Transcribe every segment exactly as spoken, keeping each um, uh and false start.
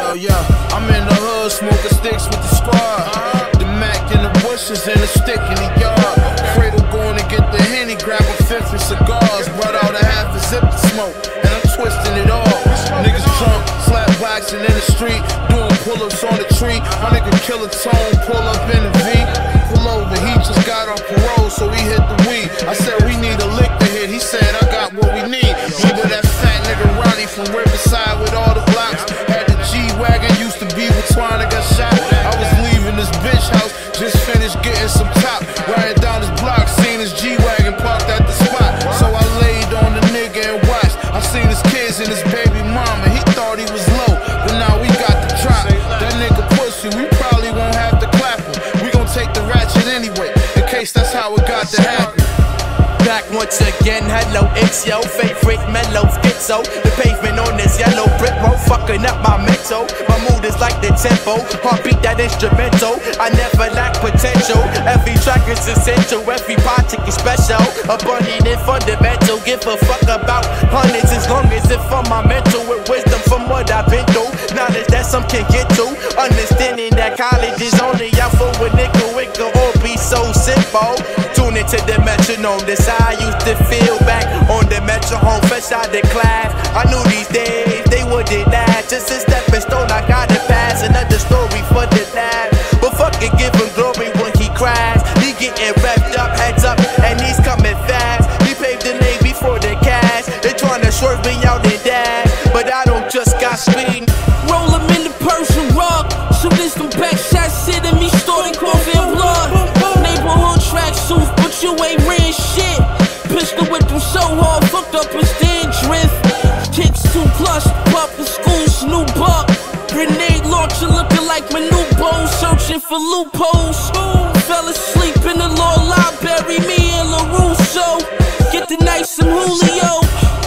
Yo, yo, I'm in the hood smoking sticks with the squad. The Mac in the bushes and the stick in the yard. Fredo going to get the Henny, grab a fifth of cigars. Brought out a half a zip to smoke, and I'm twisting it all. Niggas drunk, slap waxing in the street, doing pull-ups on the tree. My nigga Killer Tone pull up in the V. Pull over, he just got on parole, so he hit the weed. I said we need a lick to hit, he said I got what we need. Remember that fat nigga Ronnie from Riverside with all the blocks? Had the G-Wagon, used to be with Twine, I got shot. I was leaving this bitch house, just finished getting some top. Riding down this block, seen his G-Wagon parked at the spot. So I laid on the nigga and watched. I seen his kids and his baby mama, he thought he was low, but now we got the drop. That nigga pussy, we probably won't have to clap him. We gon' take the ratchet anyway, in case that's how it got to happen. Back once again, hello, it's yo favorite mellow schizo. The pavement on this yellow brick road fucking up my mental. My mood is like the tempo, heartbeat that instrumental. I never lack potential, every track is essential, every project is special. Abundant and fundamental, give a fuck about hundreds as long as it's for my mental. With wisdom from what I've been through, knowledge that some can get to. Understanding that college is only out for a nickel, it can all be so simple. Tune into the metronome, this I used to feel back on the metro home, fresh out the class. I knew these days they wouldn't last. Just a stepping stone, I gotta pass. Another story for the lab. But fuck it, give him glory when he cries. He getting wrapped up, heads up, and he's coming fast. He paved the lane before the cash. They tryna swerve me out and dash, but I don't just got speed. Roll him in the Persian rug. So this them back shots sitting me starting coughing blood. Neighborhood track suits, but you ain't ran shit. Pistol whip them so hard, fucked up and stand drift. Kicks two plus, pop the school's new buck. Grenade launcher looking like my new bow, searching for loopholes. Fell asleep in the law library, me and LaRusso. Get the nice and Julio.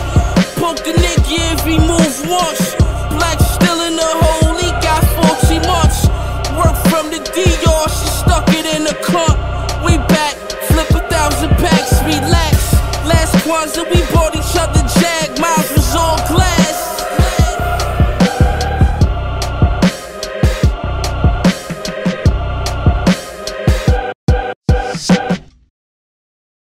Poke the nigga if he move once. Black still in the hole, he got forty months. Work from the D R, she stuck it in the cup. We back, flip a thousand packs, relax. Last Kwanzaa we bought each other